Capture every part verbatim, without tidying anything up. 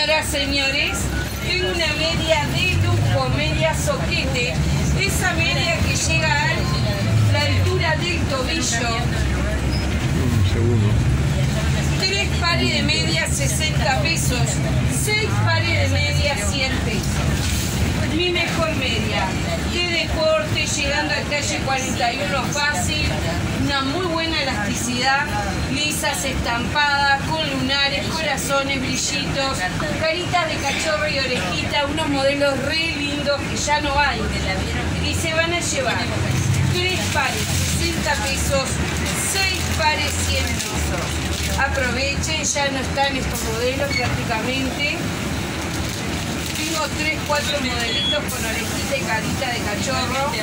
Señoras, señores, tengo una media de lujo, media soquete. Esa media que llega a la altura del tobillo. Un segundo. Tres pares de medias, sesenta pesos. Seis pares de medias, cien pesos. Mi mejor media. De deporte, llegando al calle cuarenta y uno fácil. Una muy buena elasticidad. Lisas estampadas, con lunares, corazones, brillitos. Caritas de cachorro y orejita. Unos modelos re lindos que ya no hay. Y se van a llevar tres pares, sesenta pesos. Seis pares, cien pesos. Aprovechen, ya no están estos modelos prácticamente. Tengo tres, cuatro modelitos con orejita y carita de cachorro.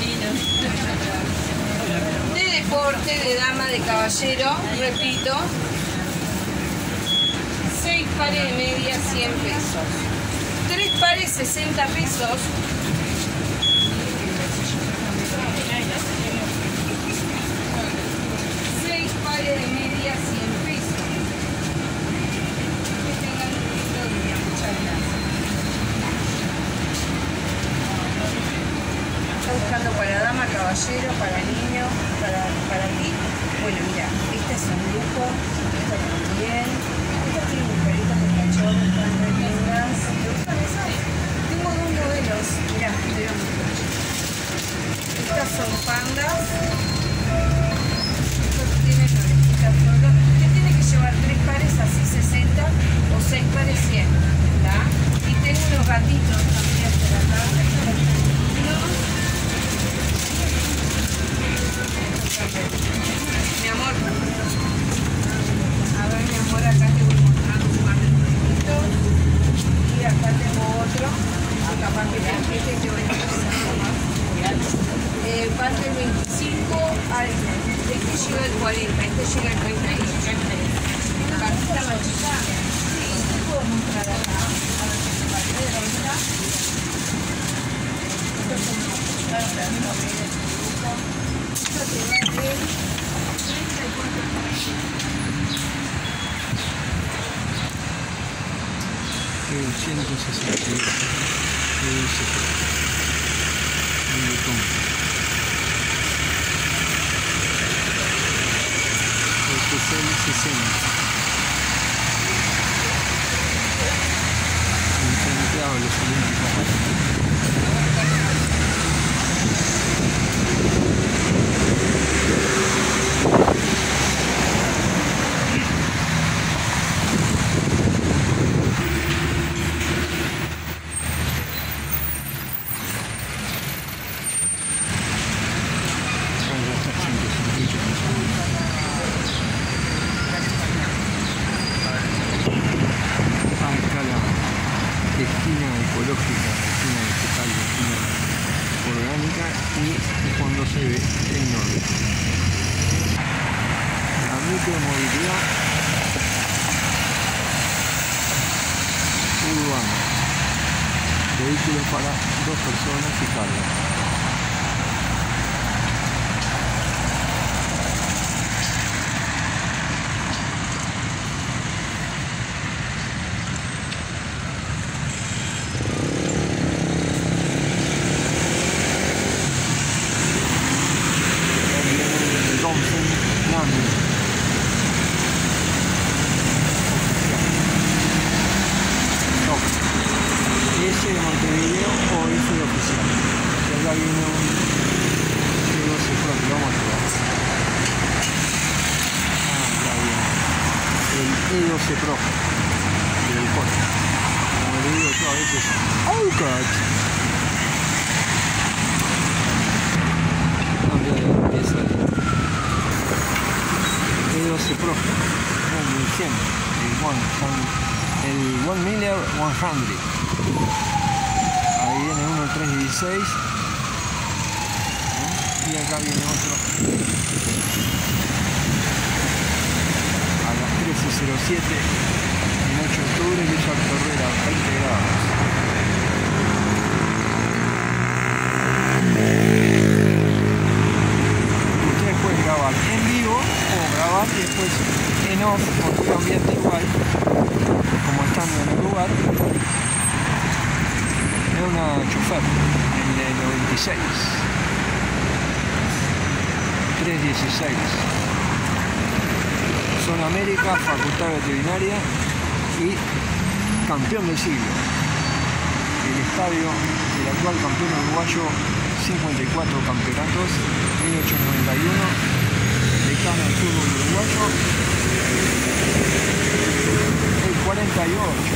De deporte, de dama, de caballero, repito. Seis pares de medias, cien pesos. Tres pares, sesenta pesos. Seis pares de medias, cien pesos. Que tengan un lindo día. Muchas gracias. Está buscando para dama, caballero, para niño, para, para ti. Bueno, mira, esta es un lujo, esta también. Esta tiene mujercitas de cachorro, están re lindas. ¿Te gustan esas? Tengo dos modelos, mirá, te voy a mostrar. Estas son pandas. Estos tienen orejitas solo. Usted tiene que llevar tres pares así sesenta o seis pares cien. ¿Tá? Y tengo unos gatitos también por acá. Mi amor, a ver mi amor, acá te voy a mostrar un par de modelos. Y acá tengo otro. Capaz que este te voy a mostrar. Eh, parte el veinticinco al... Este llega el cuarenta, este llega el treinta y ocho. Cartita más chica. Sí, te puedo mostrar acá. A ver si te parece de ahorita. Estos son los cartas, no me viene de lujo. Esto te va a ver treinta y cuatro pesos. ciento sesenta y ocho. Muy cómodo. Especial sesenta. Incendiado los olímpicos. Esquina ecológica, esquina vegetal, esquina orgánica y cuando se ve el norte. La micromovilidad urbana. Vehículos para dos personas y carga. Ese de Montevideo o ese de oficial. Y acá viene un E doce Pro que vamos a probar. Ah, ya viene. El E doce Pro del coche. Como le digo yo a veces, ¡Aucat! Cambia de pieza. E doce Pro. mil cien. El One, el One Miller cien. Ahí viene uno el tres dieciséis y acá viene otro a las trece cero siete en ocho de octubre, Villa Torrera, veinte grados. Ustedes pueden grabar en vivo o grabar y después en off, con un ambiente igual como estando en el lugar. Es una chofer en el noventa y seis, trescientos dieciséis. Zona América, Facultad Veterinaria y campeón del siglo. El estadio del actual campeón uruguayo, cincuenta y cuatro campeonatos, mil ochocientos noventa y uno, decano del fútbol uruguayo, el cuarenta y ocho.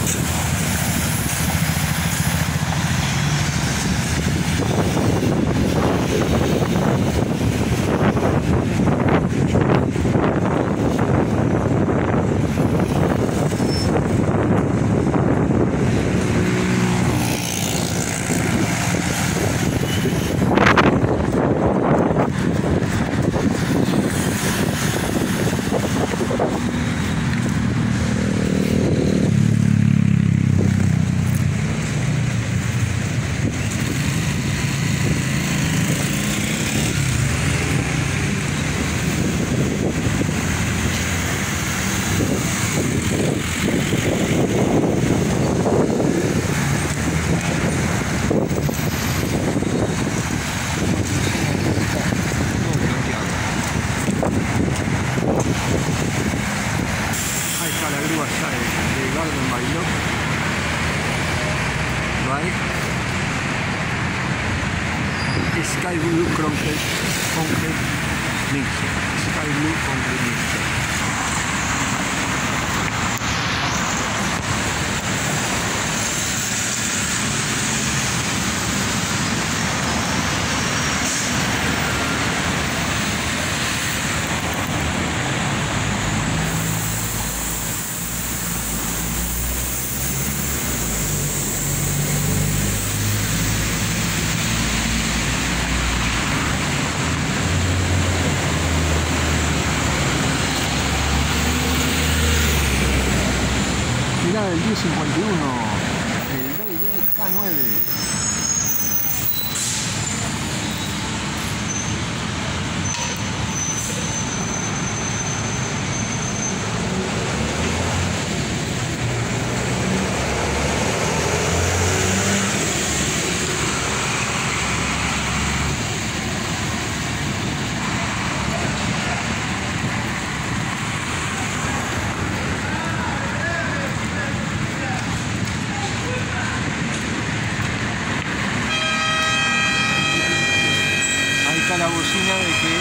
Sky Blue Concrete, concrete Mixer. Sky Blue Concrete Mixer. Del diez cincuenta y uno, el B D K nueve. La bocina de que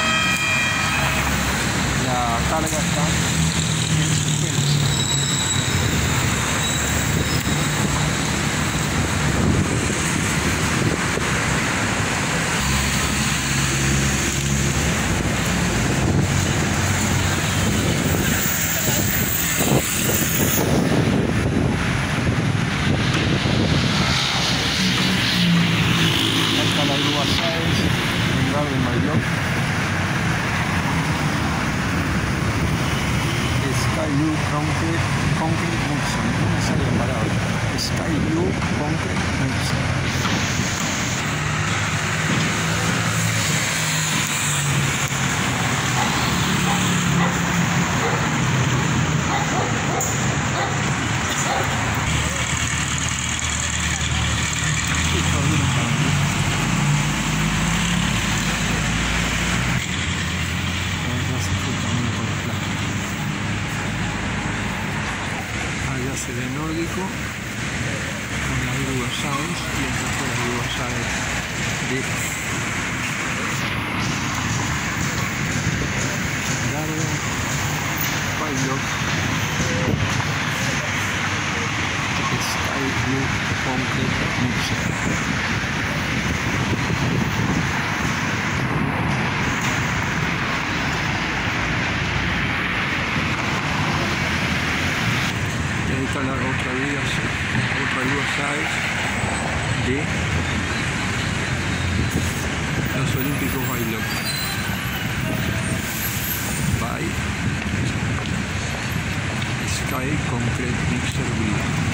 la carga está en suspenso. Ahí está la grúa Sáenz de Marilón. Sky Blue Concrete, Concrete Mixer. No me sale la palabra. Sky Blue Concrete Mixer. Se ve nórdico con la grúa Sáenz y esta fue la grúa Sáenz de Garden Pilot Sky Blue Concrete Mixer. Esta es la otra grúa, otra grúa Sáenz de los Olímpicos Bailó. By Sky Concrete Mixer Blue.